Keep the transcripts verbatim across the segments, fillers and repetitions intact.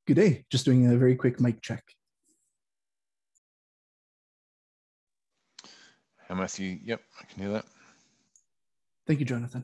Good day. Just doing a very quick mic check. Hi, Matthew. Yep, I can hear that. Thank you, Jonathan.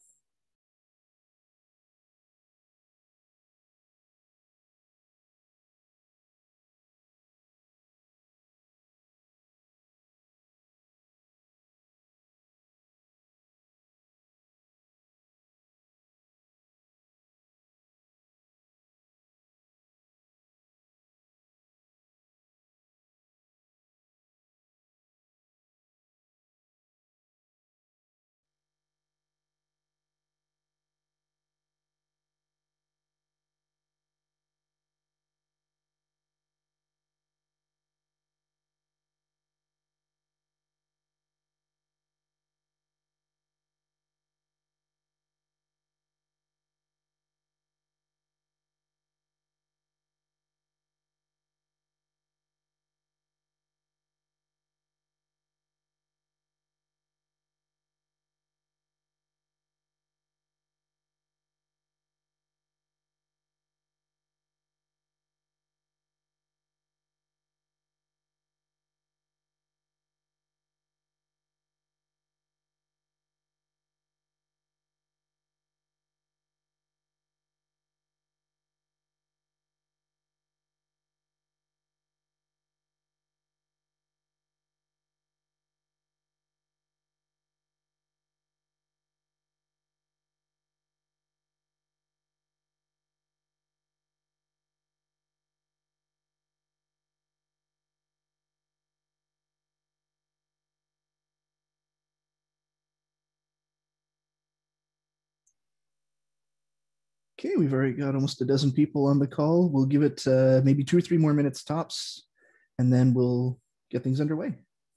Okay, we've already got almost a dozen people on the call. We'll give it uh, maybe two or three more minutes tops, and then we'll get things underway.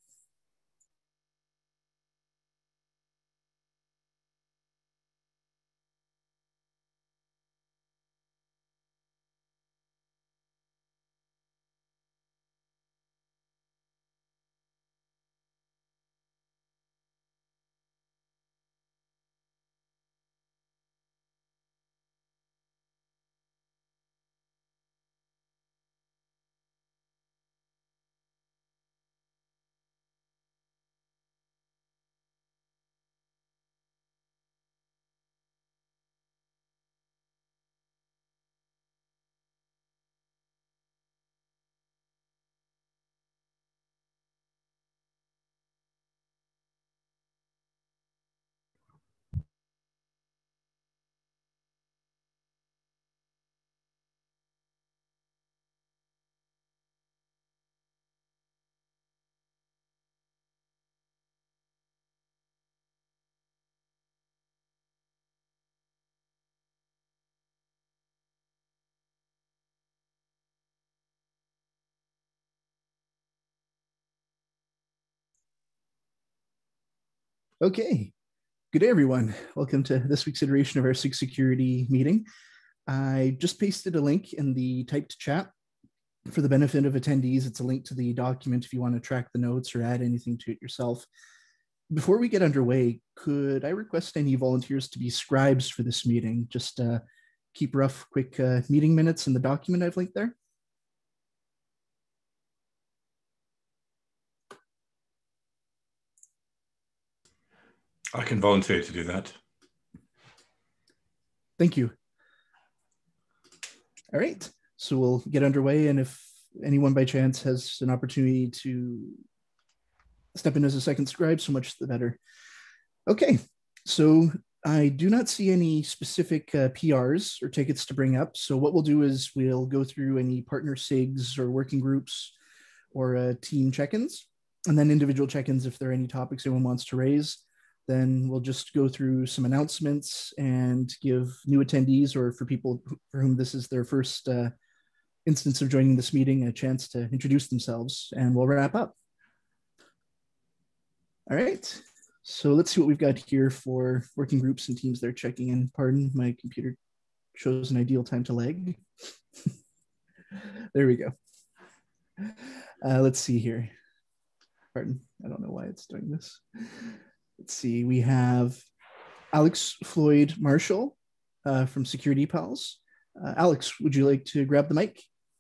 Okay, good day, everyone. Welcome to this week's iteration of our SIG Security meeting. I just pasted a link in the typed chat for the benefit of attendees. It's a link to the document if you want to track the notes or add anything to it yourself. Before we get underway, could I request any volunteers to be scribes for this meeting? Just uh, keep rough, quick uh, meeting minutes in the document I've linked there. I can volunteer to do that. Thank you. All right, so we'll get underway, and if anyone by chance has an opportunity to step in as a second scribe, so much the better. Okay, so I do not see any specific uh, P Rs or tickets to bring up. So what we'll do is we'll go through any partner SIGs or working groups or uh, team check-ins, and then individual check-ins if there are any topics anyone wants to raise. Then we'll just go through some announcements and give new attendees, or for people for whom this is their first uh, instance of joining this meeting, a chance to introduce themselves, and we'll wrap up. All right, so let's see what we've got here for working groups and teams they're checking in. Pardon, my computer shows an ideal time to lag. There we go. Uh, let's see here. Pardon, I don't know why it's doing this. Let's see, we have Alex Floyd Marshall uh, from Security Pals, Uh, Alex, would you like to grab the mic?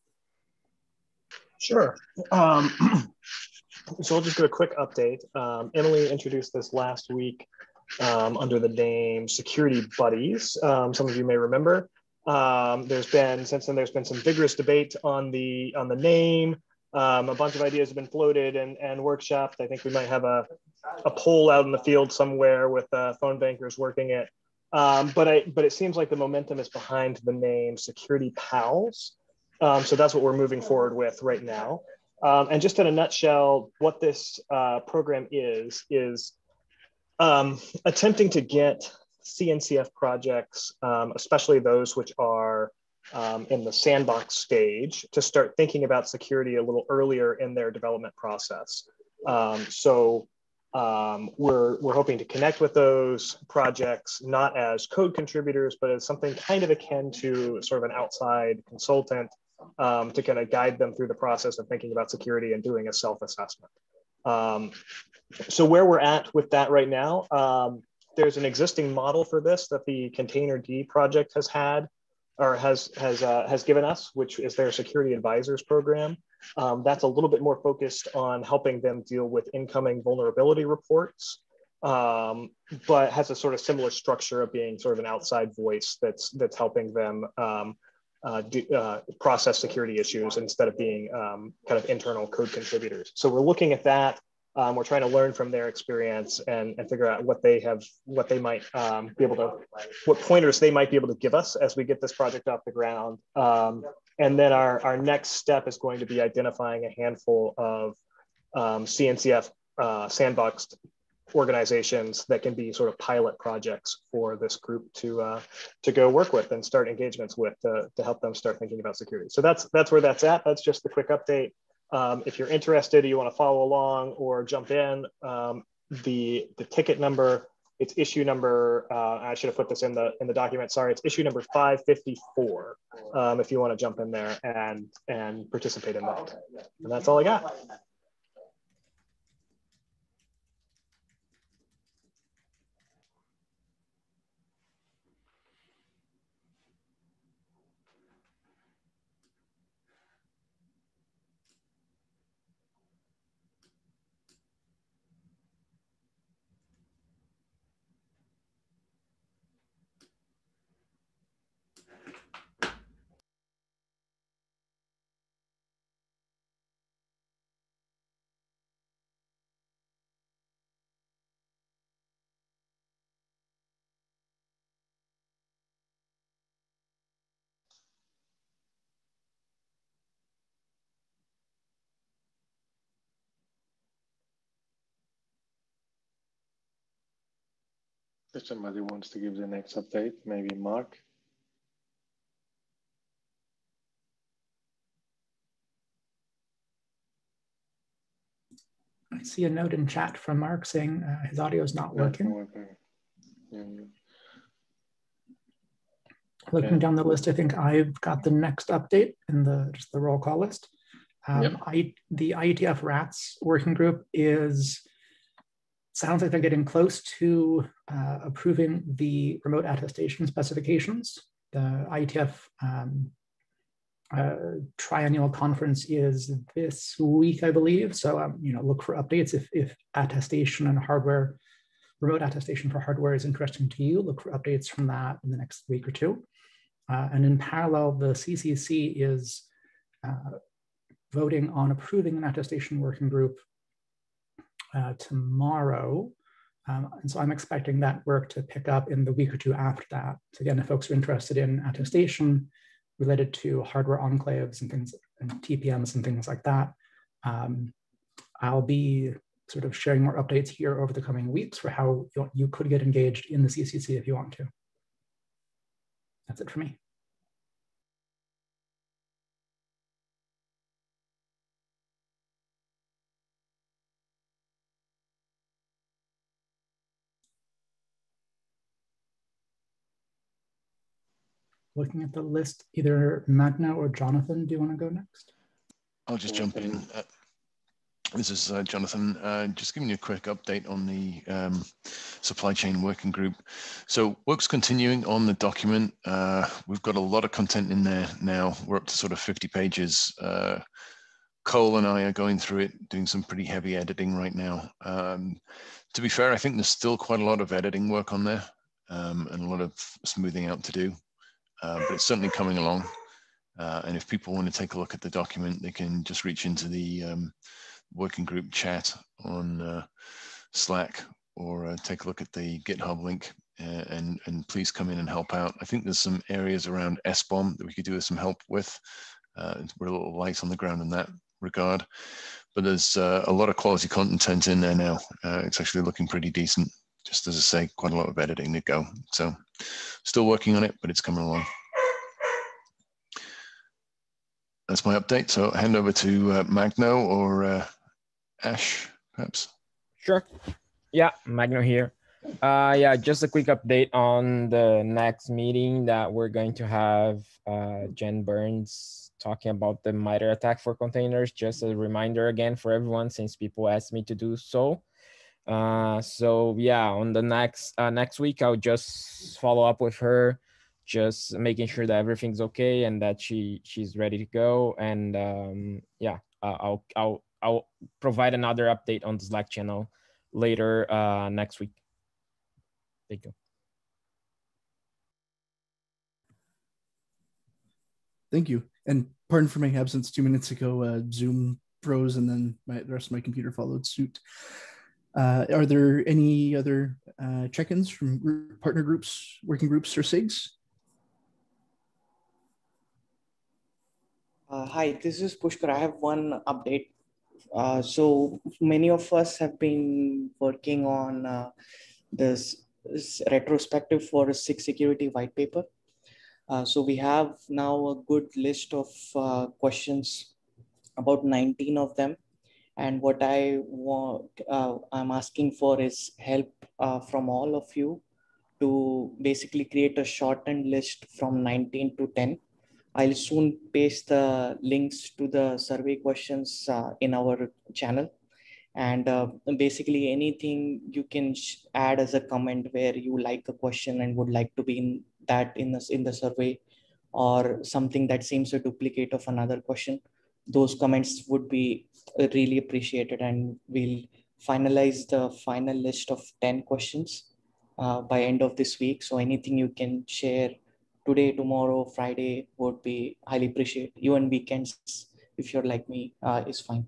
Sure. Um, so I'll just give a quick update. Um, Emily introduced this last week um, under the name Security Buddies. Um, some of you may remember. Um, there's been, since then, there's been some vigorous debate on the on the name. Um, a bunch of ideas have been floated and, and workshopped. I think we might have a, a poll out in the field somewhere with uh, phone bankers working it. Um, but, I, but it seems like the momentum is behind the name Security Pals. Um, so that's what we're moving forward with right now. Um, and just in a nutshell, what this uh, program is, is um, attempting to get C N C F projects, um, especially those which are um, in the sandbox stage, to start thinking about security a little earlier in their development process. Um, so um, we're, we're hoping to connect with those projects, not as code contributors, but as something kind of akin to sort of an outside consultant um, to kind of guide them through the process of thinking about security and doing a self-assessment. Um, so where we're at with that right now, um, there's an existing model for this that the Containerd project has had or has has uh, has given us, which is their security advisors program. Um, that's a little bit more focused on helping them deal with incoming vulnerability reports, um, but has a sort of similar structure of being sort of an outside voice that's that's helping them um, uh, do, uh, process security issues instead of being um, kind of internal code contributors. So we're looking at that. Um, we're trying to learn from their experience and, and figure out what they have, what they might um, be able to, what pointers they might be able to give us as we get this project off the ground. Um, and then our, our next step is going to be identifying a handful of um, C N C F uh, sandboxed organizations that can be sort of pilot projects for this group to uh, to go work with and start engagements with to, to help them start thinking about security. So that's that's where that's at. That's just the quick update. Um, if you're interested, you want to follow along or jump in, um, the, the ticket number, it's issue number, uh, I should have put this in the in the document, sorry, it's issue number five fifty-four, um, if you want to jump in there and, and participate in that. And that's all I got. If somebody wants to give the next update, maybe Mark. I see a note in chat from Mark saying uh, his audio is not working. Not working. Yeah. Looking Okay. down the list, I think I've got the next update in the just the roll call list. Um, Yep. I, the I E T F RATS working group is, sounds like they're getting close to uh, approving the remote attestation specifications. The I E T F um, uh, triennial conference is this week, I believe. So, um, you know, look for updates if, if attestation and hardware, remote attestation for hardware is interesting to you. Look for updates from that in the next week or two. Uh, and in parallel, the C C C is uh, voting on approving an attestation working group uh, tomorrow. Um, and so I'm expecting that work to pick up in the week or two after that. So again, if folks are interested in attestation related to hardware enclaves and things, and T P Ms and things like that, um, I'll be sort of sharing more updates here over the coming weeks for how you, you could get engaged in the C C C if you want to. That's it for me. Looking at the list, either Magna or Jonathan, do you want to go next? I'll just jump in. Uh, This is uh, Jonathan, uh, just giving you a quick update on the um, supply chain working group. So work's continuing on the document. Uh, we've got a lot of content in there now. We're up to sort of fifty pages. Uh, Cole and I are going through it, doing some pretty heavy editing right now. Um, to be fair, I think there's still quite a lot of editing work on there um, and a lot of smoothing out to do, uh, but it's certainly coming along. Uh, and if people want to take a look at the document, they can just reach into the um, working group chat on uh, Slack, or uh, take a look at the GitHub link, uh, and, and please come in and help out. I think there's some areas around S BOM that we could do with some help with. Uh, we're a little light on the ground in that regard, but there's uh, a lot of quality content in there now. Uh, it's actually looking pretty decent. Just as I say, quite a lot of editing to go. So still working on it, but it's coming along. That's my update. So I'll hand over to uh, Magno or uh, Ash, perhaps. Sure. Yeah, Magno here. Uh, yeah, just a quick update on the next meeting that we're going to have. Uh, Jen Burns talking about the MITRE ATT&CK for containers. Just a reminder again for everyone, since people asked me to do so. Uh, so yeah, on the next uh, next week, I'll just follow up with her, just making sure that everything's okay and that she she's ready to go. And um, yeah, uh, I'll I'll I'll provide another update on the Slack channel later uh, next week. Thank you. Thank you. And pardon for my absence two minutes ago, uh, Zoom froze and then my, the rest of my computer followed suit. Uh, are there any other uh, check-ins from group, partner groups, working groups, or S I Gs? Uh, hi, this is Pushkar. I have one update. Uh, so many of us have been working on uh, this, this retrospective for a SIG security white paper. Uh, so we have now a good list of uh, questions, about nineteen of them. And what I want, uh, I'm asking for is help uh, from all of you to basically create a shortened list from nineteen to ten. I'll soon paste the links to the survey questions uh, in our channel. And uh, basically anything you can add as a comment where you like a question and would like to be in that in the, in the survey, or something that seems a duplicate of another question. Those comments would be really appreciated, and we'll finalize the final list of ten questions uh, by end of this week. So anything you can share today, tomorrow, Friday would be highly appreciated. Even weekends, if you're like me, uh, is fine.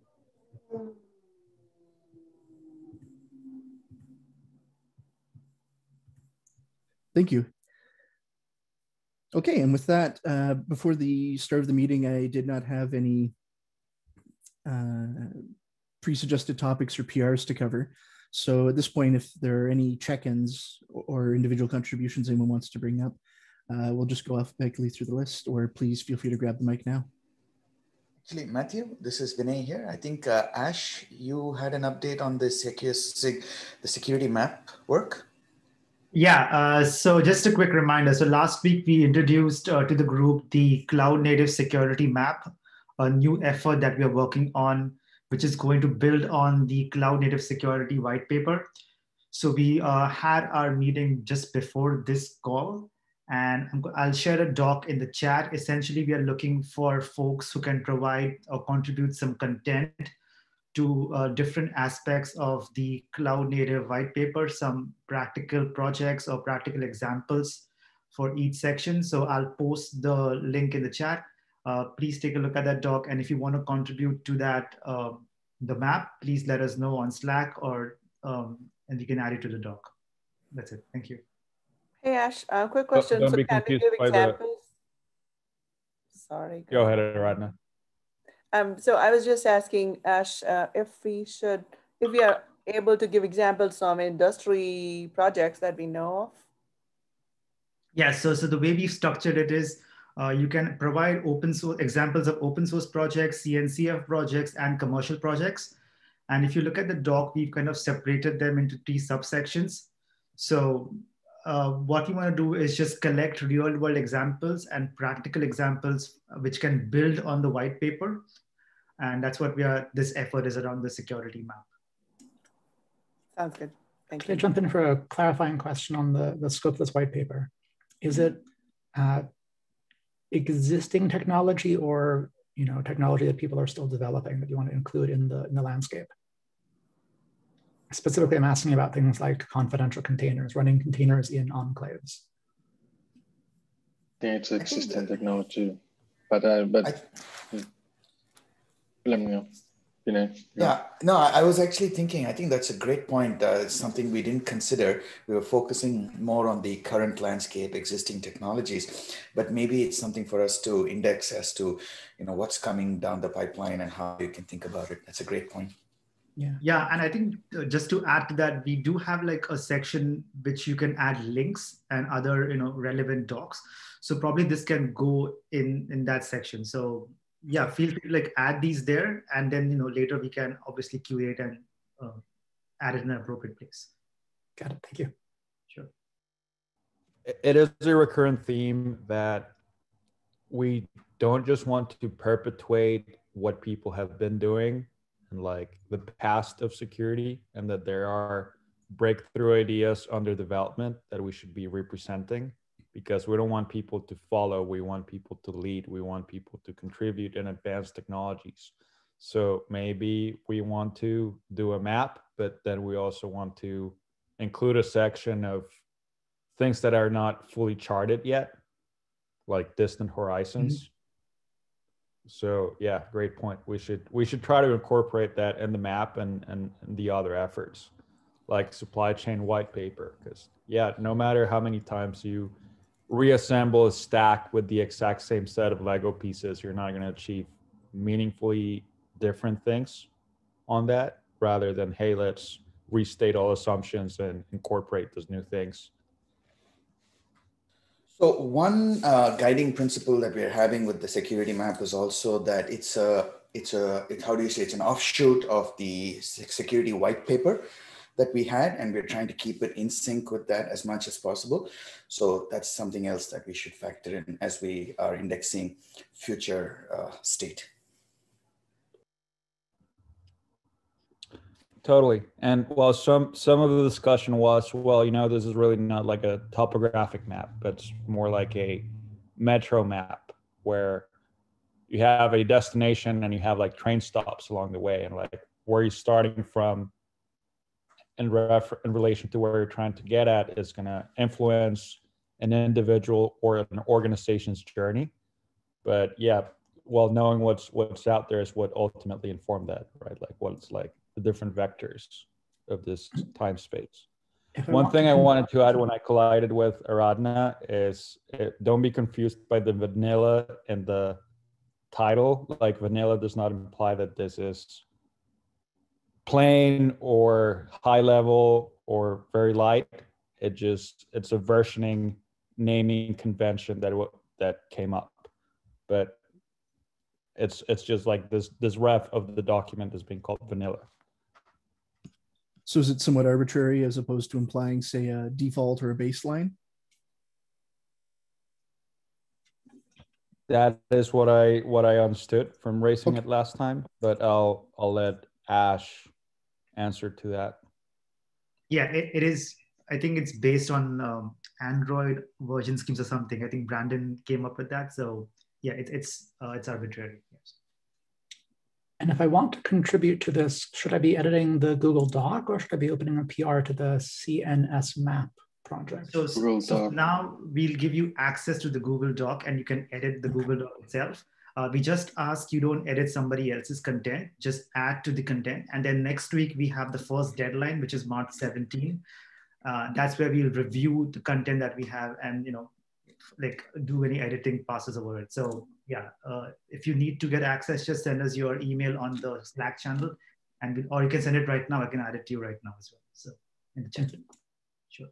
Thank you. Okay, and with that, uh, before the start of the meeting, I did not have any uh, pre-suggested topics or P Rs to cover. So at this point, if there are any check-ins or individual contributions anyone wants to bring up, uh, we'll just go alphabetically through the list, or please feel free to grab the mic now. Actually, Matthew, this is Vinay here. I think uh, Ash, you had an update on the, secure, the security map work. Yeah, uh, so just a quick reminder. So last week we introduced uh, to the group the Cloud Native Security Map, a new effort that we are working on, which is going to build on the Cloud Native Security white paper. So we uh, had our meeting just before this call, and I'm, I'll share a doc in the chat. Essentially, we are looking for folks who can provide or contribute some content to uh, different aspects of the Cloud Native white paper, some practical projects or practical examples for each section. So I'll post the link in the chat. Uh, please take a look at that doc. And if you want to contribute to that, uh, the map, please let us know on Slack, or um, and you can add it to the doc. That's it. Thank you. Hey, Ash, uh, quick question. Don't so be can you confused give by examples? The... Sorry. Go, go ahead, Aradhana. Um, so I was just asking, Ash, uh, if we should, if we are able to give examples from industry projects that we know of. Yeah, so, so the way we've structured it is uh, you can provide open source examples of open source projects, C N C F projects, and commercial projects. And if you look at the doc, we've kind of separated them into three subsections. So uh, what you want to do is just collect real world examples and practical examples which can build on the white paper. And that's what we are, this effort is around the security map. Sounds good. Thank Can you. I jump in for a clarifying question on the, the scope of this white paper? Is it uh, existing technology or you know technology that people are still developing that you want to include in the, in the landscape? Specifically, I'm asking about things like confidential containers, running containers in enclaves. I think it's existing technology, but uh, but I, let me know. You know, yeah, no, I was actually thinking, I think that's a great point. Uh, it's something we didn't consider. We were focusing more on the current landscape, existing technologies, but maybe it's something for us to index as to, you know, what's coming down the pipeline and how you can think about it. That's a great point. Yeah, yeah, and I think uh, just to add to that, we do have like a section which you can add links and other, you know, relevant docs. So probably this can go in, in that section. So yeah, feel free to like add these there, and then you know later we can obviously curate and uh, add it in an appropriate place. Got it. Thank you. Sure. It is a recurrent theme that we don't just want to perpetuate what people have been doing and like the past of security, and that there are breakthrough ideas under development that we should be representing. Because we don't want people to follow, we want people to lead, we want people to contribute in advanced technologies. So maybe we want to do a map, but then we also want to include a section of things that are not fully charted yet, like distant horizons. Mm-hmm. So yeah, great point. We should we should try to incorporate that in the map and, and, and the other efforts, like supply chain white paper. Because yeah, no matter how many times you reassemble a stack with the exact same set of Lego pieces, you're not going to achieve meaningfully different things on that, rather than, hey, let's restate all assumptions and incorporate those new things. So one uh, guiding principle that we're having with the security map is also that it's a, it's a, it, how do you say, it's an offshoot of the security white paper that we had, and we're trying to keep it in sync with that as much as possible. So that's something else that we should factor in as we are indexing future uh, state. Totally. And well, some some of the discussion was, well, you know, this is really not like a topographic map, but it's more like a metro map where you have a destination and you have like train stops along the way, and like where you're starting from in, ref in relation to where you're trying to get at is going to influence an individual or an organization's journey. But yeah, well, knowing what's what's out there is what ultimately informed that, right? Like what it's like, the different vectors of this time space. One thing I wanted to add when I collided with Aradhana is it, don't be confused by the vanilla and the title. Like vanilla does not imply that this is plain or high level or very light. It just, it's a versioning naming convention that that came up. But it's it's just like this this ref of the document is being called vanilla. So is it somewhat arbitrary as opposed to implying, say, a default or a baseline? That is what I what I understood from racing okay. it last time, but I'll I'll let Ash answer to that. Yeah, it, it is. I think it's based on um, Android version schemes or something. I think Brandon came up with that. So yeah, it, it's uh, it's arbitrary. Yes. And if I want to contribute to this, should I be editing the Google Doc or should I be opening a P R to the C N S map project? So, so now we'll give you access to the Google Doc and you can edit the okay. Google Doc itself. Uh, we just ask you don't edit somebody else's content, just add to the content. And then next week we have the first deadline, which is March seventeenth. Uh, that's where we'll review the content that we have and, you know, like do any editing passes over it. So yeah, uh, if you need to get access, just send us your email on the Slack channel, and we, or you can send it right now. I can add it to you right now as well. So in the chat. Sure.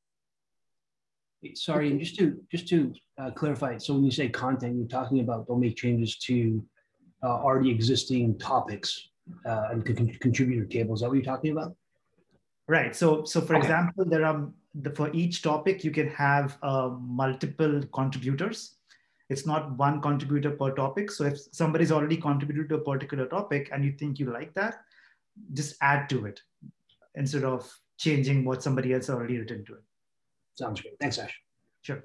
Sorry, and just to just to uh, clarify. So when you say content, you're talking about don't make changes to uh, already existing topics uh, and con contributor tables. Is that what you're talking about? Right. So so for Okay. example, there are the, for each topic you can have uh, multiple contributors. It's not one contributor per topic. So if somebody's already contributed to a particular topic and you think you like that, just add to it instead of changing what somebody else already written to it. Sounds great. Thanks, Ash. Sure.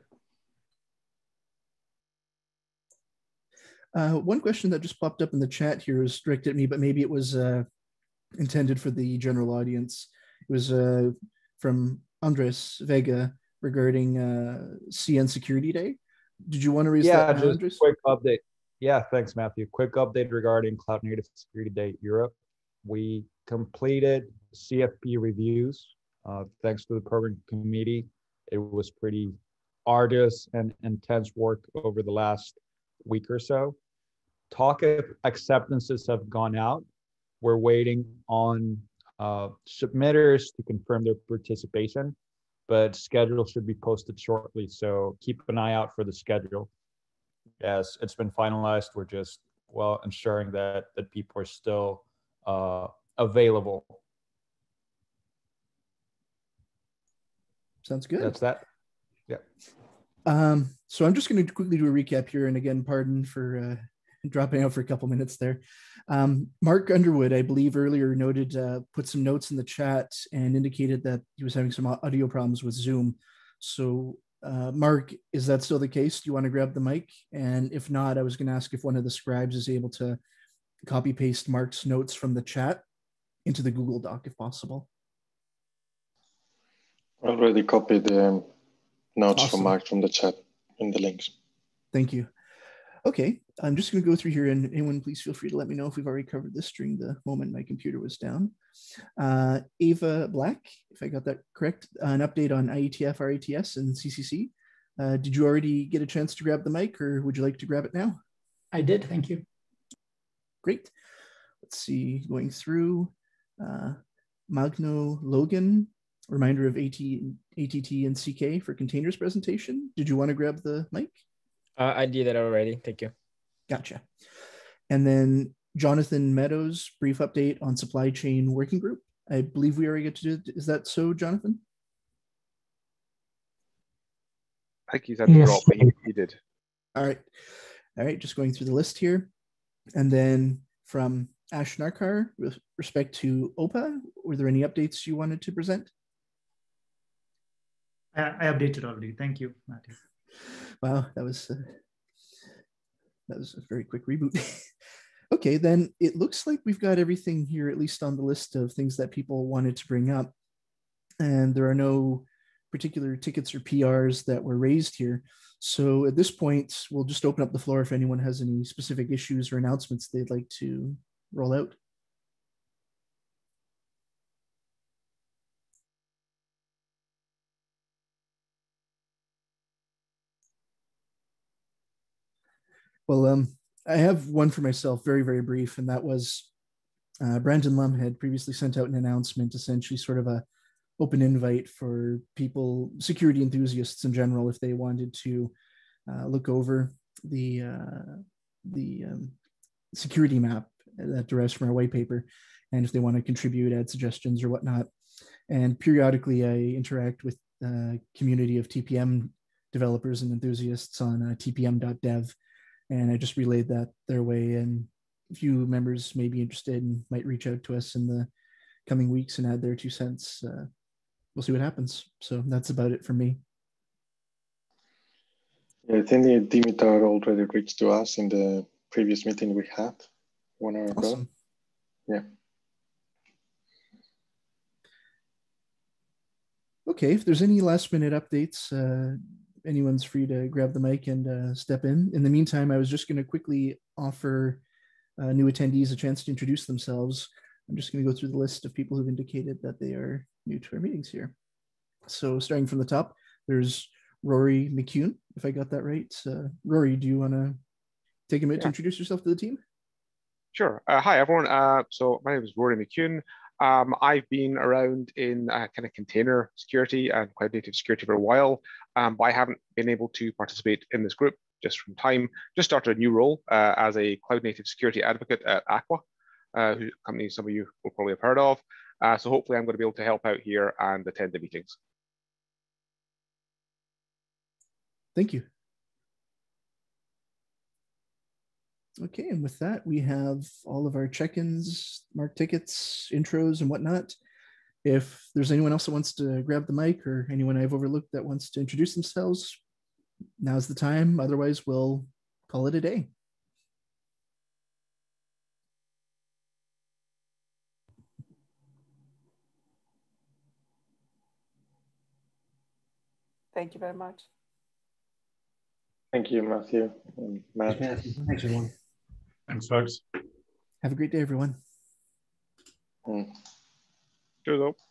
Uh, one question that just popped up in the chat here was directed at me, but maybe it was uh, intended for the general audience. It was uh, from Andres Vega regarding uh, C N Security Day. Did you want to raise yeah, that now, just Andres? quick update. Yeah, thanks, Matthew. Quick update regarding Cloud Native Security Day Europe. We completed C F P reviews uh, thanks to the program committee. It was pretty arduous and intense work over the last week or so. Talk acceptances have gone out. We're waiting on uh, submitters to confirm their participation, but schedule should be posted shortly. So keep an eye out for the schedule. Yes, it's been finalized. We're just, well, ensuring that, that people are still uh, available. Sounds good. That's that. Yeah. Um, so I'm just going to quickly do a recap here. And again, pardon for uh, dropping out for a couple minutes there. Um, Mark Underwood, I believe earlier noted, uh, put some notes in the chat and indicated that he was having some audio problems with Zoom. So uh, Mark, is that still the case? Do you want to grab the mic? And if not, I was going to ask if one of the scribes is able to copy paste Mark's notes from the chat into the Google Doc if possible. Already copied the um, notes Awesome. from Mark from the chat in the links. Thank you. Okay, I'm just going to go through here, and anyone please feel free to let me know if we've already covered this during the moment my computer was down. Uh, Ava Black, if I got that correct, uh, an update on I E T F, R A T S, and C C C. Uh, did you already get a chance to grab the mic, or would you like to grab it now? I did, thank you. Great. Let's see, going through. Uh, Magno Logan, reminder of A T, A T T and C K for containers presentation. Did you want to grab the mic? Uh, I did that already. Thank you. Gotcha. And then Jonathan Meadows, brief update on supply chain working group. I believe we already get to do. Is that so, Jonathan? I think he's had to Yes. drop, but he, he did. All right. All right. Just going through the list here. And then from Ash Narkar, with respect to O P A, were there any updates you wanted to present? I, I updated already. Thank you, Matthew. Wow, that was uh, that was a very quick reboot. Okay, then it looks like we've got everything here, at least on the list of things that people wanted to bring up. And there are no particular tickets or P Rs that were raised here. So at this point, we'll just open up the floor if anyone has any specific issues or announcements they'd like to roll out. Well, um, I have one for myself, very, very brief, and that was uh, Brandon Lum had previously sent out an announcement, essentially sort of a open invite for people, security enthusiasts in general, if they wanted to uh, look over the uh, the um, security map that derives from our white paper, and if they want to contribute, add suggestions or whatnot. And periodically, I interact with a community of T P M developers and enthusiasts on uh, T P M dot dev. And I just relayed that their way, and a few members may be interested and might reach out to us in the coming weeks and add their two cents. Uh, we'll see what happens. So that's about it for me. Yeah, I think the Dimitar already reached to us in the previous meeting we had one hour ago. Awesome. Yeah. Okay, if there's any last minute updates, uh, anyone's free to grab the mic and uh, step in. In the meantime, I was just going to quickly offer uh, new attendees a chance to introduce themselves. I'm just going to go through the list of people who've indicated that they are new to our meetings here. So starting from the top, there's Rory McCune, if I got that right. Uh, Rory, do you want to take a minute Yeah. to introduce yourself to the team? Sure. Uh, hi, everyone. Uh, so my name is Rory McCune. Um, I've been around in uh, kind of container security and cloud native security for a while, um, but I haven't been able to participate in this group just from time. Just started a new role uh, as a cloud native security advocate at Aqua, uh, who company some of you will probably have heard of. Uh, so hopefully I'm going to be able to help out here and attend the meetings. Thank you. Okay, and with that, we have all of our check-ins, marked tickets, intros, and whatnot. If there's anyone else that wants to grab the mic or anyone I've overlooked that wants to introduce themselves, now's the time. Otherwise, we'll call it a day. Thank you very much. Thank you, Matthew and Matt. Thanks, Thanks everyone. Thanks, folks. Have a great day, everyone. Mm. Cheers, though.